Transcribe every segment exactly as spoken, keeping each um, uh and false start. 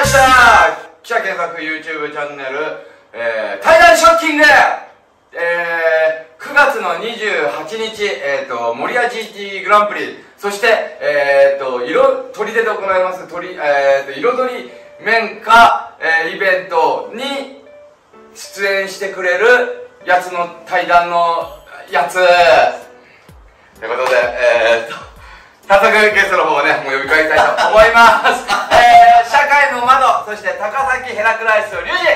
した。記者検索 YouTube チャンネル、えー、対談ショッキング、えー、くがつのにじゅうはちにち、えーと、守谷 ジーティー グランプリ、そして、えーと、色、砦で行います、鳥、えーと、彩り綿花、えー、イベントに出演してくれるやつの対談のやつ。ということで、えーと、早速ゲストの方をね、もう呼びかけたいと思います。えー、社会の窓、そして高崎ヘラクライス龍二。どうぞ。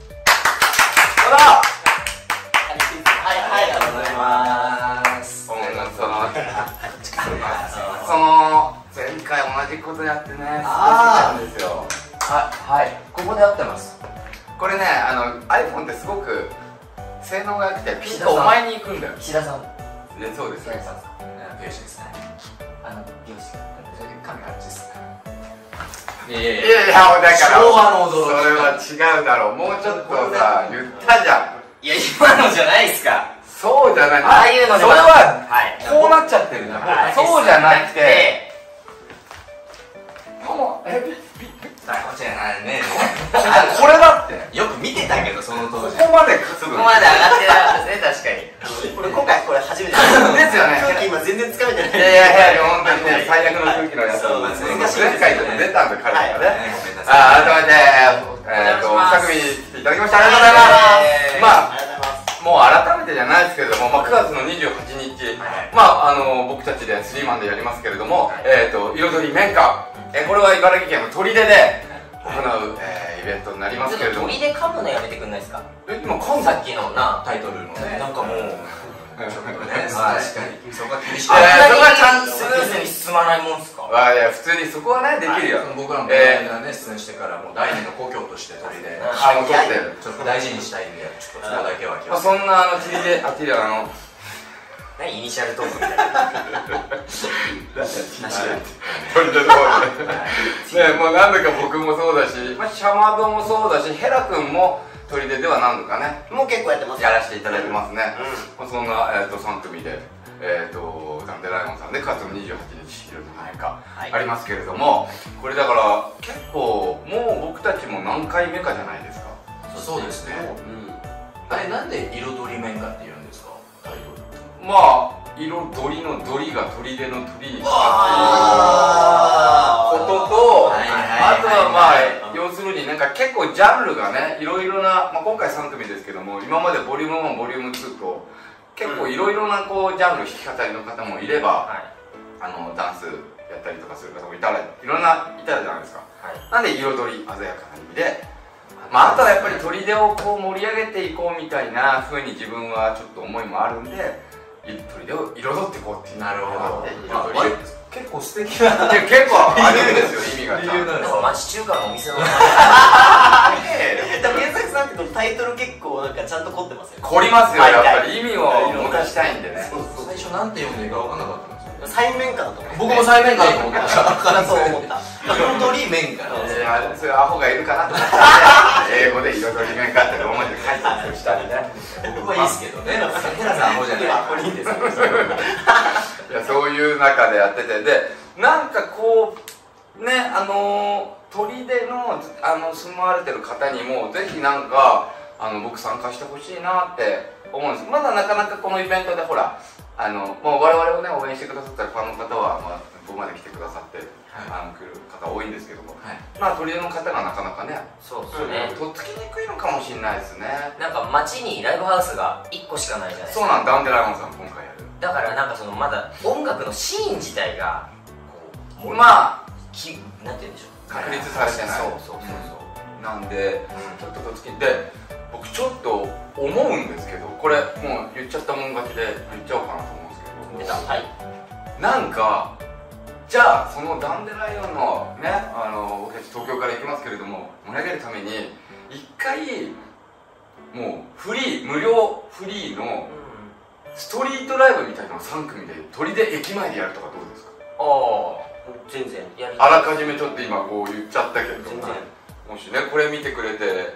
はいはい、ありがとうございます。 その、その、前回同じことやってね、 あ少しなんですよ。 は、はい、ここで合ってます。 これね、あの、iPhone ってすごく性能が良くて、ピッとお前に行くんだよ。 岸田さん。 で、そうですね。 美容師ですね。あの、美容師。それで髪あっちです。 いやいやいや、だから昭和の驚き。 それは違うだろう。もうちょっとさ、言ったじゃん。 いや、今のじゃないっすか。 そうじゃない。 ああいうのでそれは、 はい、 こうなっちゃってるじゃん。そうじゃなくて、もう、え、ピッ、ピッ、 こっちじゃないね。 これだって。 よく見てたけど、その当時。 ここまで担ぐ。 ここまで上がってなかったですね、確かに。これ、今回これ初めてですよね。 空気今全然つかめてない。 いやいやいや、本当にね、最悪の空気のやつ。 そう、難しい。 前回ちょっと出たんで、彼がね。 あ、 改めて、えっと、二組来ていただきましてありがとうございます。まあ、もう改めてじゃないですけれども、まあ、くがつのにじゅうはちにち、まあ、あの、僕たちでスリーマンでやりますけれども、えっと、彩り綿花。え、これは茨城県の砦で行う、えー、イベントになりますけれども。 砦噛むのやめてくんないですか。 え、今噛んだ。 さっきのな、 タイトルのね、なんかもう、ちょっとね、確かに、そこは厳しい。 あんなにちゃんとスムーズに進まないもんすか。 あ、いや、普通にそこはね、できるよ。 僕らもこの間ね、出演してから、もう第二の故郷として砦で、 あ、もう撮ってる。 ちょっと大事にしたいんで、ちょっとそこだけは気をつけて。 そんな、あの、砦で、あ、砦、あの、 何イニシャルトークみたいな。 砦の方で。ね、もう何度か僕もそうだし、まあ、シャマドもそうだし、ヘラ君も砦では何度かね、 もう結構やってます。 やらせていただいてますね。まあ、そんな、えっと、さん組で、えっと、ダンデライオンさんで、くがつのにじゅうはちにち、いろいろ変化ありますけれども、これだから、結構、もう僕たちも何回目かじゃないですか。 そうですね。あれ、なんで彩り面かって言うんですか、タイトル。 まあ、彩りの鳥が砦の鳥にしたっていうことと、あとはまあ、要するになんか結構ジャンルがね、いろいろな、まあ、今回さん組ですけども、今までボリュームワン、ボリュームツーと、結構いろいろなこうジャンル弾き語りの方もいれば、あのダンスやったりとかする方もいたら、いろんないたじゃないですか。なんで彩り鮮やかな意味で、まあ、あとはやっぱり砦をこう盛り上げていこうみたいなふうに自分はちょっと思いもあるんで、砦を彩っていこうっていう。 なるほど。 彩り結構素敵な。 結構あるんですよ、意味が。 なんか町中華のお店の名前。 原作さんってタイトル結構なんかちゃんと凝ってますよね。 凝りますよ、やっぱり意味を持たしたいんでね。 最初なんて読んでいいか分かんなかったんですよ。 最面かだと思う。 僕も最面かだと思った。 からそう思った。 彩り面か。 そういうアホがいるかなと思って英語で彩り面かってローマ字で書いてたりしたりね。 僕はいいですけどね。ヘラさんアホじゃない。 アホいいんですよ。 いや、そういう中でやってて、でなんかこうね、あの砦のあの住まわれてる方にもぜひなんかあの僕参加してほしいなって思うんです。まだなかなかこのイベントでほら、あのもう我々をね応援してくださったファンの方は、まあ、ここまで来てくださって、はい、あの来る方多いんですけども、はい、まあ砦の方がなかなかね、 そうですね、 とっつきにくいのかもしれないですね。なんか街にライブハウスがいっこしかないじゃないですか。 そうなん、ダンデライオンさん今回やる。 だからなんかそのまだ音楽のシーン自体がこうまあきなんて言うんでしょう、 確立されてない。 そうそうそうそうなんで、ちょっととっつきで僕ちょっと思うんですけど、これもう言っちゃったもん勝ちで言っちゃおうかなと思うんですけど、 はい、 なんかじゃあそのダンデライオンのね、あの僕たち東京から行きますけれども盛り上げるために一回もうフリー無料フリーのストリートライブみたいなのをさん組で砦駅前でやるとかどうですか？ ああ、全然やりあらかじめちょっと今こう言っちゃったけど、 全然もしねこれ見てくれて、あ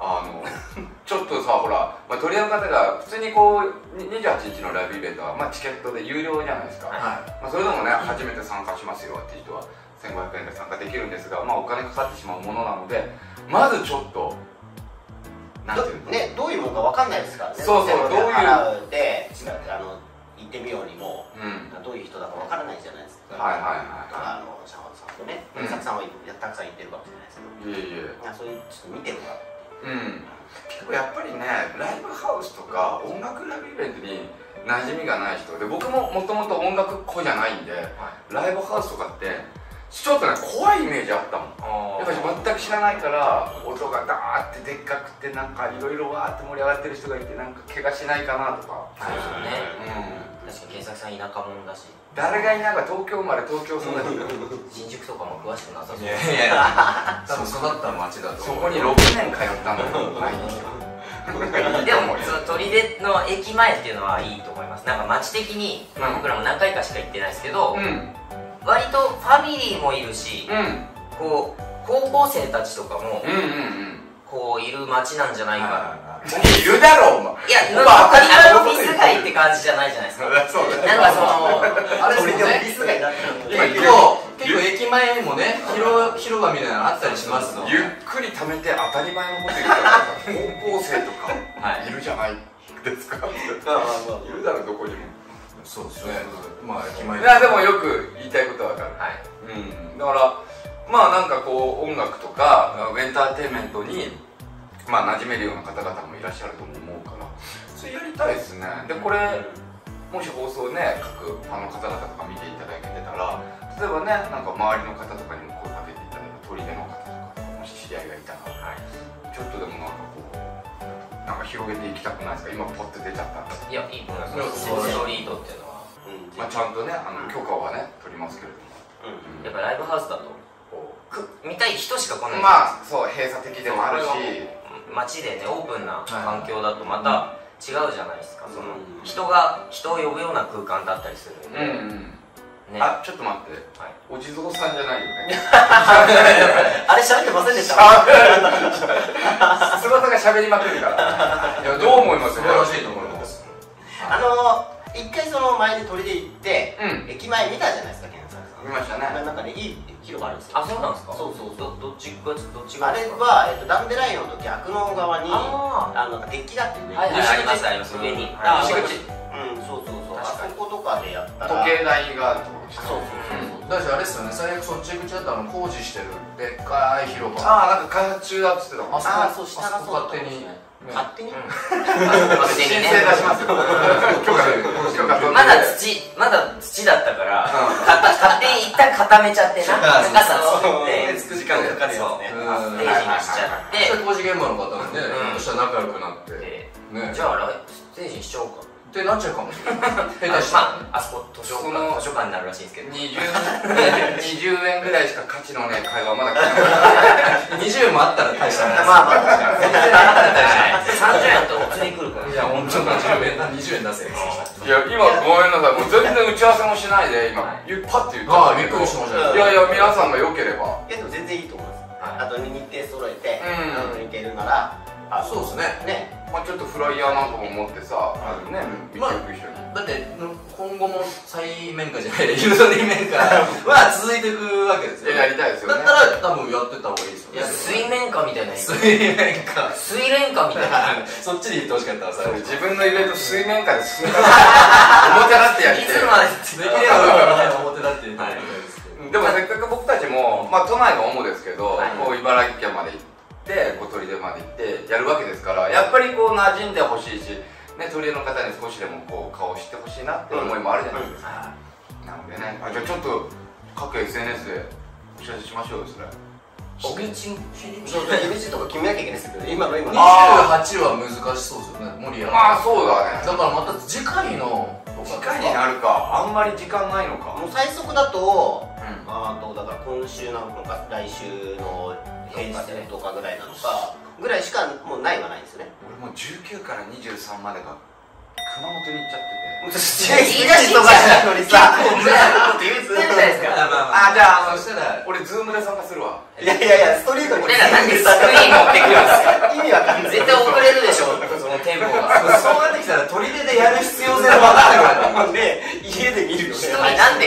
あのちょっとさほら、まあ、鳥屋の方が普通にこうにじゅうはちにちのライブイベントは、まあ、チケットで有料じゃないですか、 はいまあ、それでもね初めて参加しますよっていう人はせんごひゃくえんで参加できるんですが、まあ、お金かかってしまうものなのでまずちょっとなんていうのね、どういうものかわかんないですからね。 そうそうどういう払うであの行ってみようにも、 うんどういう人だかわからないじゃないですか。 はいはいはいあのシャワーさんとね、 うんたくさんはいたくさん行ってるかもしれないですけど、 いえいえいやそういうちょっと見てもらう。 うん結構やっぱりねライブハウスとか音楽ライブイベントに馴染みがない人で僕ももともと音楽っ子じゃないんで、ライブハウスとかってちょっとね怖いイメージあったもん。やっぱり全く知らないから音がダーってでっかくてなんかいろいろわーって盛り上がってる人がいてなんか怪我しないかなとか、 そうですよね。 うん、 確かに原作さん田舎者だし、 誰がいながら東京生まれ東京育ちだ新宿とかも詳しくなさそう。 いやいや多分育った町だとそこにろくねん通ったんだよ毎日でもその砦の駅前っていうのはいいと思います。なんか街的に、まあ、僕らも何回かしか行ってないですけど、 うん割とファミリーもいるし、 うんこう高校生たちとかも、 うんうんうんこういる街なんじゃないかな。 いるだろお前いや、 お前本当にあのオフィス街って感じじゃないじゃないですか。 そうだなんかそのあれですもんねリスがいなってるので結構結構駅前もね広広場みたいなのあったりしますのでゆっくり貯めて当たり前のこと言うから高校生とかはいいるじゃないですか、 まあまあまあいるだろどこにも。 そうですねまあ駅前いやでもよく言いたいことはわかる、 はいうん、だからまあなんかこう音楽とかエンターテインメントにまあ馴染めるような方々もいらっしゃると思うからそれやりたいですね。でこれもし放送ね各ファンの方々とか見ていただけてたら例えばねなんか周りの方とかにも声かけていただいた砦の方とかもし知り合いがいたら、はい、ちょっとでもなんかこうなんか広げていきたくないですか。今ポッと出ちゃったんですいや、いいと思います。 そうストリートっていうのは、 まあ、ちゃんとねあの許可はね取りますけれども、 やっぱライブハウスだとこうく見たい人しか来ない。 まあそう閉鎖的でもあるし街でねオープンな環境だとまた違うじゃないですか。その人が人を呼ぶような空間だったりするんで、 うんうん、 ね、 あちょっと待って、 はい、 お地蔵さんじゃないよねあれ喋ってませんでした。 翼が喋りまくるからいやどう思います素晴らしいと思います。 あの一回その前で砦行ってうん駅前見たじゃないですか健作さん。 見ましたね。 なんかねいい広場あるんですよ。 あ、そうなんですか。 そうそうそう。 どどっちがどっちがあれはえっとダンデラインの時悪能側にああのなんかデッキがあって上に。 はいはい、ありますあります上に。 あ西口うんそうそうそう。あ確かにそことかでやったら。 時計台があるところそうそうそう。 だからあれですよね最悪そっち口だったら工事してるでっかい広場ああなんか開発中だっつってたもん。 ああそう下がそうだった勝手に勝手に。 勝手にね。 申請出しますよ許可許可取ってまだ土まだ土だったからか勝手に一旦固めちゃってなあ高さ作って作時間がかかるやつね。 ステージにしちゃってそれ工事現場の方でねうんひょっとしたら仲良くなってでねじゃあライステージにしちゃおうか。 ってなっちゃうかもしれない下手したらまああそこ図書その館図書館になるらしいんですけど。 にじゅうにじゅうえんぐらいしか価値のね会話まだ聞いてないにじゅうえんもあったら大したもんですまあまあ。 さんじゅうえんとお釣り来るから。 いや本当ににじゅうえんだにじゅうえん出せよいや今ごめんなさいもう全然打ち合わせもしないで今ゆパッて言ったんだけどああびっくりしましたいやいや皆さんが良ければいやでも全然いいと思います。 はいあと日程揃えてうんあの行けるならあのそうですねね。 まあちょっとフライヤーなんかも持ってさあのね見ていく一緒にだって今後も最面下じゃないでユーザー面下は続いていくわけですよやりたいですよねだったら多分やってった方がいいですよねいや水面下みたいな水面下水面下みたいな。 そっちで言ってほしかったら最初自分のイベント水面下で進めた表立ってやりいてつまでできれば表だって言ってもらいたいですけどでもせっかく僕たちも、まあ、都内が主ですけど、 はいこう茨城県まで行って小砦まで行ってやるわけですからやっぱりこう馴染んでほしいし、ね、砦の方に少しでもこう顔を知ってほしいなっていう思いもあるじゃないですか、なのでねあじゃあちょっと各 エスエヌエス でお知らせしましょうよそれ日にちそうそう日にちとか決めなきゃいけないですけど今の今にじゅうのはちは難しそうですよね森山まあそうだねだからまた次回のと次か回になるかあんまり時間ないのかもう最速だとうんあとだから今週なのか来週の平日とかぐらいなのかぐらいしかもうないはないんですよね。 俺もうじゅうくからにじゅうさんまでが熊本に行っちゃってて言い出しとかじゃのにさ、 言ってるじゃないですか。 あじゃああのそしたら俺ズームで参加するわいやいやいやストリートに俺ら何でスクリーン持ってくるんですか。 意味わかんない。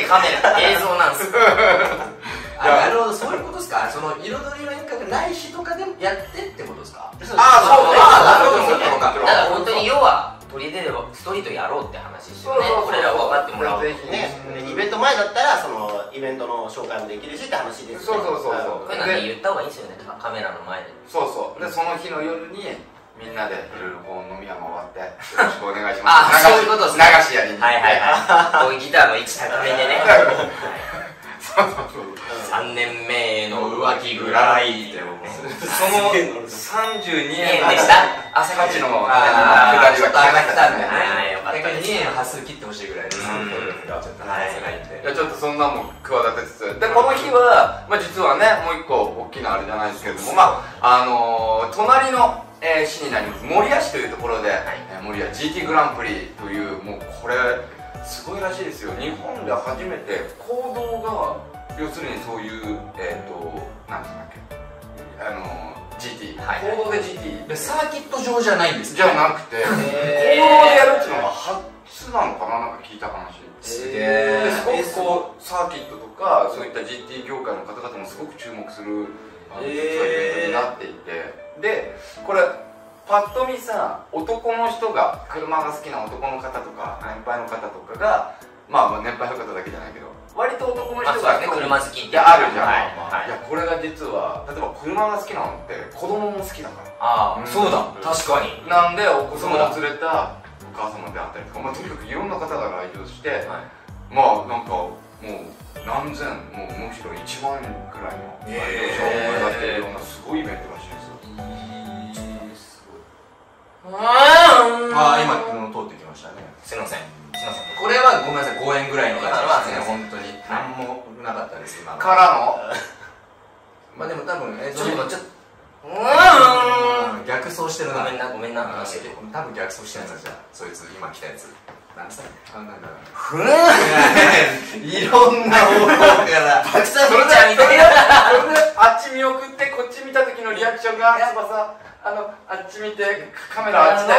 カメラ映像なんですよ。 あ、なるほど、そういうことですか。その彩りの演歌がない日とかでもやってってことですか。 ああ、そうね。 ああ、なるほど、そういうことか。 だから本当に要は取り出ればストリートやろうって話ですよね。俺らを分かってもらおうと。 ね、イベント前だったらそのイベントの紹介もできるしって話ですそうそうそうそう。 こういうのね言った方がいいんですよね、カメラの前で。 そうそう。でその日の夜にみんなでいろいろこう飲み屋回ってよろしくお願いします。 あ、そういうことですね。 流しやりに。 はいはいはい。こういうギターの位置高めでね。 そうそうそう。 さんねんめの浮気ぐぐらいらいでそのさんじゅうにえんでした朝価値のあー下りがちょっと上がったんだよはいよかった逆です。 ににえん端数切ってほしいぐらいです。ちょっと話せないんで。 いやちょっとそんなもん企てつつでこの日は、まあ、実はねもう一個大きなあれじゃないですけれどもまああのー、隣の、えー、市になります守谷市というところで、えー、守谷 ジーティー グランプリというもうこれすごいらしいですよ。日本で初めて公道が要するにそういうえっ、ー、と何でしたっけあのー、ジーティー、はい、公道で ジーティーでサーキット場じゃないんですじゃなくて公道でやるっていうのが初なのかななんか聞いた話。 すげえ。 ですごくこうサーキットとかそういった ジーティー 業界の方々もすごく注目するあのそういうイベントになっていてでこれパッと見さ男の人が車が好きな男の方とか年配の方とかがまあ年配の方だけじゃないけど割と男の人が、 ね、車好きってあるじゃん、 はいはい、いやこれが実は例えば車が好きなのって子供も好きだからああ、 うんそうだ確かになんでお子様を連れたお母様であったりとか、まあ、とにかくいろんな方が来場して、はい、まあなんかもう何千もうむしろいちまんくらいの来場者を思い出しているようなすごいイベントらしいですよ。 ああ、今通ってきましたね。 すいませんすいません。 これはごめんなさい、ごえんぐらいの感じですね。 今本当に何もなかったです今の。 からのまあでも多分えちょっとちょっと逆走してるな。 ごめんなごめんな話してる。 多分逆走してるんだじゃあそいつ今来たやつ。何歳？あなんだ。 ふーん。 いろんな方向からたくさん見ちゃうみたいな。 それであっち見送ってこっち見た時のリアクションが翼あのあっち見てカメラあっちだよ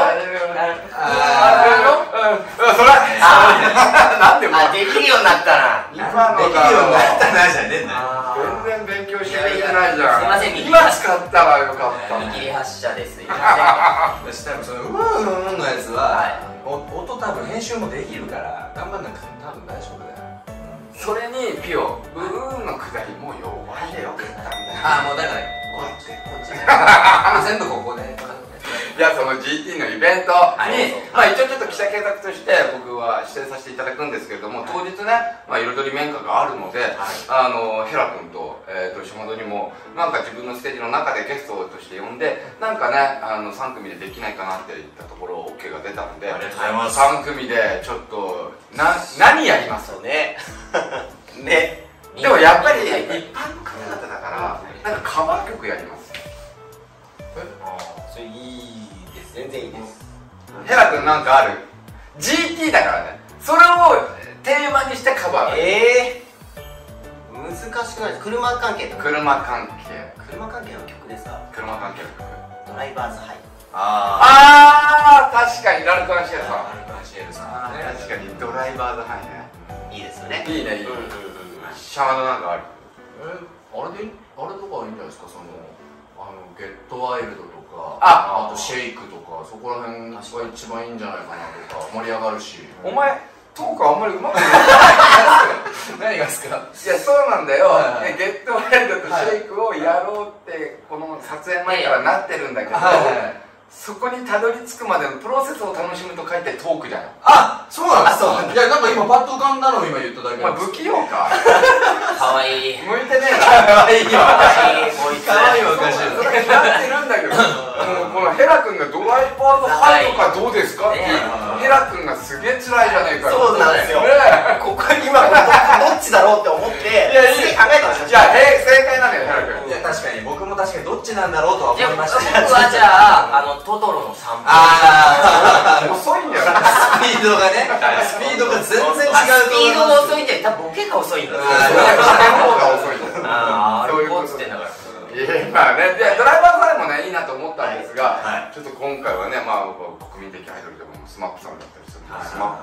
ああうんそれなんであできるようになったな。 今のできるようになったなじゃねえんだよ。 全然勉強してくれてないじゃん。 すいません今使ったらよかった見切り発車です。すいま私多分そのうわーんのやつは音多分編集もできるから頑張んなくても多分大丈夫だよ。 せん。それにピオうーんのくだりもう弱いでよかったんだよ。 ああもうだからこっちこっち全部ここで。 じゃあその ジーティー のイベントに、まあ一応ちょっと記者計画として僕は出演させていただくんですけれども、当日ね、まあ彩り綿花があるので、あのヘラ君とえっと島戸にもなんか自分のステージの中でゲストとして呼んで、なんかねあのさん組でできないかなって言ったところ オーケー が出たので、 ありがとうございます。 さん組でちょっとな何やりますそうねねでもやっぱり一般の方々だからなんかカバー曲やります。 それいいです全然いいです。 ヘラ君なんかある ジーティー だからねそれをテーマにしてカバーええー、難しくないです。車関係とか車関係車関係の曲でさ車関係の曲ドライバーズハイああー確かにラルクアンシエルさんあアルカンシエルさんあー確かにドライバーズハイねいいですよね。 いいねいいねうんうんうんシャワーなんかあるえあれであれとかいいんじゃないですかそのあのゲットワイルドとかああとシェイクとかそこら辺が一番いいんじゃないかなとか盛り上がるし。 お前トークあんまりうまくない何がですか。 いやそうなんだよ、 はいはいでゲットワイルドとシェイクをやろうってこの撮影前からなってるんだけど、 はいはいそこにたどり着くまでのプロセスを楽しむと書いてトークじゃん。 あそうなんですか。 あそういやなんか今パッと浮かんだのを今言っただけお前なんです。 不器用かかわいい向いてねえなかわいいよ。 かわいいこいつかわいいわおかしいそれは決まってるんだけどもうこのヘラ君がドライバーズハイとかどうですかってねヘラ君がすげえ辛いじゃねえかよ。 そうなんですよねえここ今どっちだろうって思っていやいいすげえ考えてました。 じゃあへ正解なのよヘラ君。 いや確かに僕も確かにどっちなんだろうとは思でも僕いましたね。 はじゃああのトトロの散歩ああ遅いんだよねスピードがねスピードが全然違うあスピードがと思います。 遅いって多分ボケが遅いんだよあ喋る方が遅いんだよああそういうことっつってんだからいやまあね、でドライバーさんもねいいなと思ったんですが、 はいちょっと今回はね、まあ国民的アイドルでもスマップさんだったりするんで、 はいスマップの、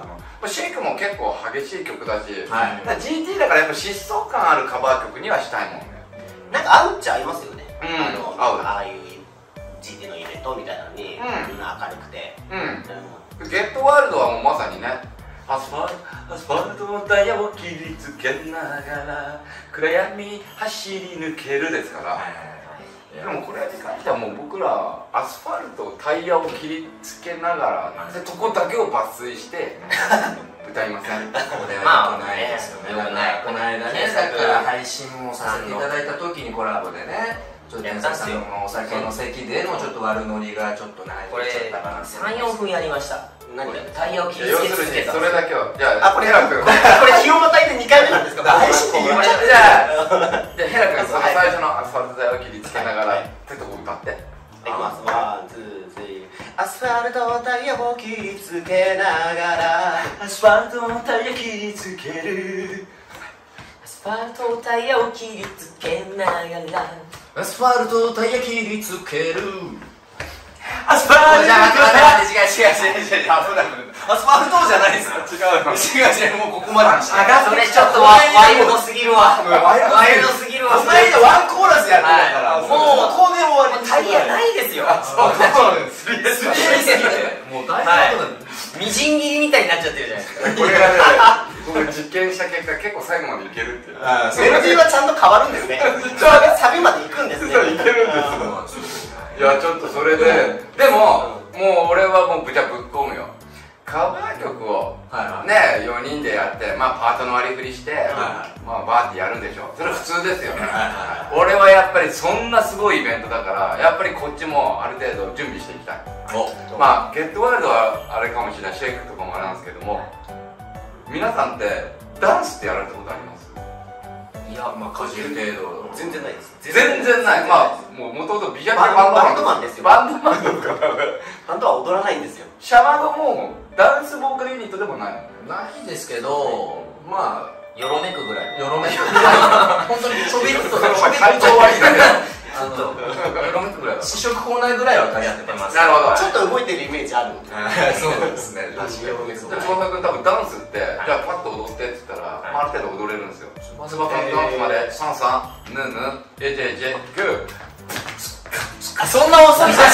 シェイクも結構激しい曲だし、 はい、 だから ジーティー だからやっぱ疾走感あるカバー曲にはしたいもんね。 なんか合うっちゃ合いますよね。 うんあの合うああいう ジーティー のイベントみたいなのに、 うんみんな明るくて、 うん、ゲットワールドはもうまさにね、アスファルトアスファルトのタイヤを切りつけながら暗闇走り抜けるですから、でもこれに関してはもう僕らアスファルトタイヤを切りつけながらでそこだけを抜粋して歌いません。 これは良くないですよね。 まあねこの間ね、さっきから配信もさせていただいた時にコラボでね、ちょっと天才さんのお酒の席でのちょっと悪ノリがちょっと入これってきちゃったかな。 さん、よんぷんやりました。 何これタイヤを切り要つけするに続けた。 それだけをじゃああ、これヘラ君これ広場隊でにかいめなんですか。配信で言っちゃってじゃあじゃあヘラ君その最初のアスファルトタイヤを切りつけながらってとこ歌って。 いきます。ワン、ツー、スリー。アスファルトタイヤを切りつけながら、 アスファルトのタイヤ切りつける。 アスファルトタイヤを切りつけながら。 アスファルトタイヤ切りつける。 アスファルトじゃあ待って待って待って違う違う違う違う。アスファルトじゃないですよ。 違うの違う違う、もうここまでにして。 あがそれちょっとワワイルドすぎるわ。ワイルドすぎるわ。 この間ワンコーラスやってたから、 はいもうここで終わりにタイヤないですよ。 そうなんです。 すりすぎてもう大変なことだ。 みじん切りみたいになっちゃってるじゃないですか。 これがね、僕実験した結果結構最後までいけるっていう。 あメロディーはちゃんと変わるんですね。サビまで行くんですね。 そういけるんですよ。いやちょっとそれで、でももう俺はもうじゃあぶっ込むよ。カバー曲をねよにんでやって、まあパートの割り振りして、まあバーってやるんでしょ。それ普通ですよね。俺はやっぱりそんなすごいイベントだから、やっぱりこっちもある程度準備していきたい。まあゲットワールドはあれかもしれない、シェイクとかもあれなんですけども、皆さんってダンスってやられたことあります？ いや、 まあかじる程度。 全然ないです。 全然ない。まあもう元々ビジュアルバンドマンですよ。 バンドマンですから。 バンドは踊らないんですよ。 シャワードもダンスボーカルユニットでもないの？ ないですけど、まあよろめくぐらい。 よろめくぐらい。本当にちょびっとちょびっと会長割りだけど。 あのよろめくぐらい。試食コーナーぐらいはやってます。 なるほど。 ちょっと動いてるイメージある。 そうですね。確かに。 で翼くん多分ダンスってじゃあパッと踊ってって言ったらある程度踊れるんですよ。翼くんダンスまでサンサンヌヌエジェジェグー。 そんな遅い。もっ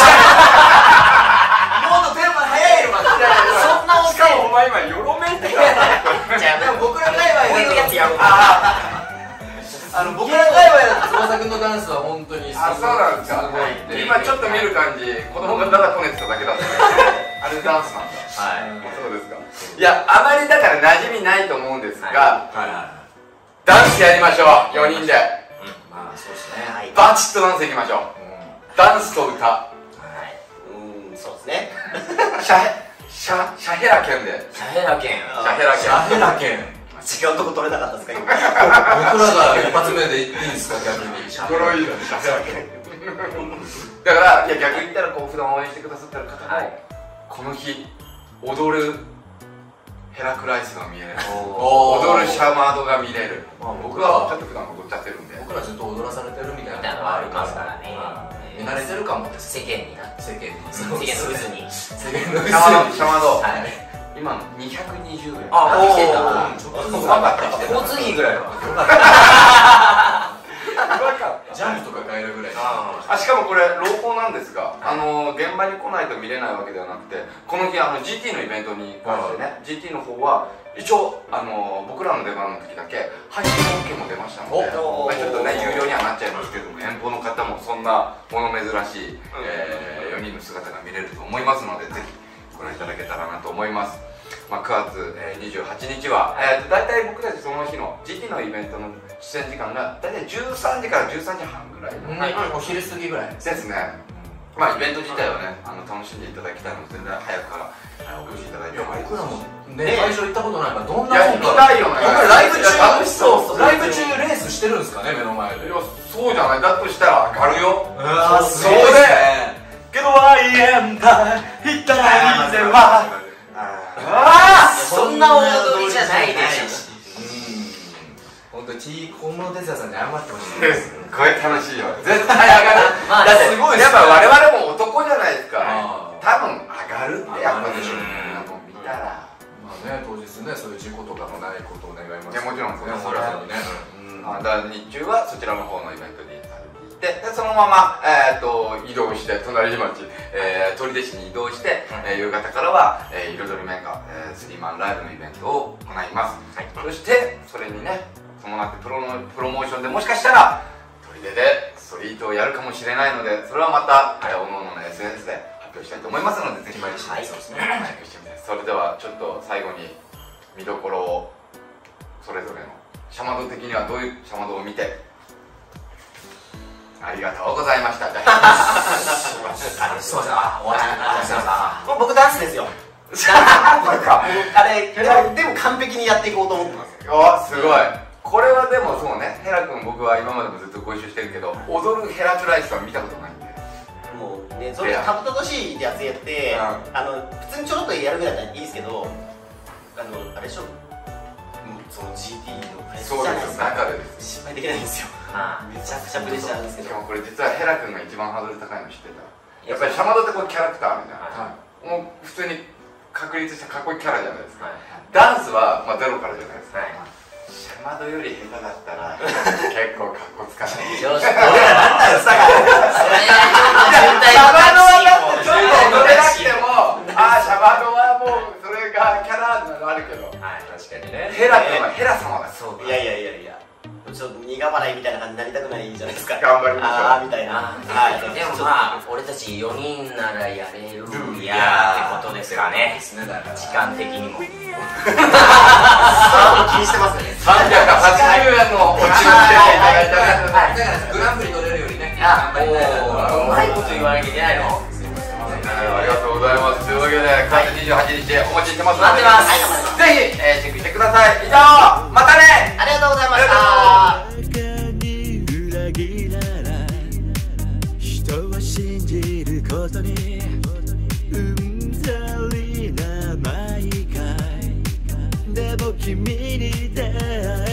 とテンポ早いよ。そんな遅い。 しかもお前今よろめって言った。 じゃあでも僕ら界隈こういうやつやろう。 あの僕ら界隈だと翼くんのダンスは本当にあ、そうなんですか。今ちょっと見る感じ子供がただこねてただけだった。あれダンスなんだ。 はい。 そうですか。いやあまりだから馴染みないと思うんですが、 はいはい。 ダンスやりましょうよにんで。 まあそうですね。はい。 バチッとダンスいきましょう。ダンスと歌。 うん、そうですね。 シャヘシャシャヘラ剣で。 シャヘラ剣。 シャヘラ剣。 シャヘラ剣。 違うとこ取れなかったですか今。 僕らが一発目でいいんですか逆に。 黒いシャヘラ剣。だからいや逆に言ったらこう普段応援してくださってる方もこの日踊るヘラクライスが見える。踊るシャマードが見れる。僕はちょっと普段踊っちゃってるんで。 僕らずっと踊らされてるみたいみたいなのなのがあがありますすりまかかららね。 見慣れてるかもです世間にな。 世間に世間の渦に。 世間のシャマードシャマードはい。 今のにひゃくにじゅうえん。 あ、来てた。 ちょっと分かってきて交通費ぐらいは。 ジャンプとか買えるぐらい。 あ、しかもこれ朗報なんですが、あの現場に来ないと見れないわけではなくて、この日あの ジーティー のイベントに関してね、ジーティー の方は一応あの僕らの出番の時だけ配信 OK も出ましたので、 おまあちょっとね有料にはなっちゃいますけれども、遠方の方もそんなもの珍しい、えー、よにんの姿が見れると思いますので、ぜひご覧いただけたらなと思います。まあ、くがつにじゅうはちにちは、えー、大体僕たちその日の ジーティー のイベントの出演時間が大体じゅうさんじからじゅうさんじはんぐらいの、 はい、お昼過ぎぐらいですね。まあイベント自体はね、あの楽しんでいただきたいので全然早くからお越しいただいてもいいです。 僕らもね最初行ったことないからどんなやりたいよね。 僕らライブ中楽しそう。 ライブ中レースしてるんですかね目の前で。 いやそうじゃない。だとしたら上がるよ。 あすごいね。けどアイエンだ一体ではああそんな踊りじゃないでしょ。本当に T 小室哲哉さんに謝ってほしいです。 これ楽しいよ。絶対上がる。 まあだってすごいやっぱ我々も男じゃないですか。 あ多分上がるってやっぱでしょ。みんなも見たら。 まあね当日ですね、そういう事故とかもないことを願います。 いやもちろんですね、 それはね。 あだから日中はそちらの方のイベントに行ってでそのまま、えー、と移動して隣町、えー、取手市に移動して、えー、夕方からは、えー、彩りメンカ、えー、スリーマンライブのイベントを行います、はい、そしてそれにね伴ってプロのプロモーションでもしかしたら取手でストリートをやるかもしれないのでそれはまた、はい、おのおのの エスエヌエス で発表したいと思いますのでぜひ毎日はい、そうですね。 それではちょっと最後に見どころをそれぞれのシャマド的にはどういうシャマドを見てありがとうございました。じゃあすいません、あ、終わっちゃった。 もう僕ダンスですよ。 なんかあれでも完璧にやっていこうと思ってます。 おすごい。これはでもそうね、ヘラ君僕は今までもずっとご一緒してるけど踊るヘラクライスは見たことないんでもうね、それかぶととしいってやつやって、あの普通にちょろっとやるぐらいだったらいいですけど、あのあれでしょ、その ジーティー のプレッシャーじゃないですか。 中でです失敗できないんですよ。めちゃくちゃプレッシャーなんですけど。 しかもこれ実はヘラ君が一番ハードル高いの知ってた。やっぱりシャマドってこうキャラクターあるじゃん、もう普通に確立したかっこいいキャラじゃないですか、ダンスは、まあ、ゼロからじゃないですか、シャマドより下手だったら結構かっこつかない。 俺らなんだよさかそれシャマドはちょっと踊れなくてもああシャマドはもうそれがキャラなのあるけど、 はい、確かにね。 ヘラ君はヘラ様だ。 そういやいやいやいや、ちょっと苦笑いみたいな感じになりたくないじゃないですか。 頑張りましょう。 ああみたいな。 はい。でもまあ俺たちよにんならやれるやってことですかね。時間的にも。 気にしてますよね。 さんびゃくはちじゅうえんのおちをつけていただいたね。 だからグランプリ取れるよりね。 あ、もううまいこと言わなきゃいけないの。 ありがとうございます。というわけでくがつにじゅうはちにちお待ちしてますので、 待ってます。 ぜひ、えー、チェックしてください。以上、またね。 ありがとうございました。 人は信じることにうんざりな毎回でも君に出会え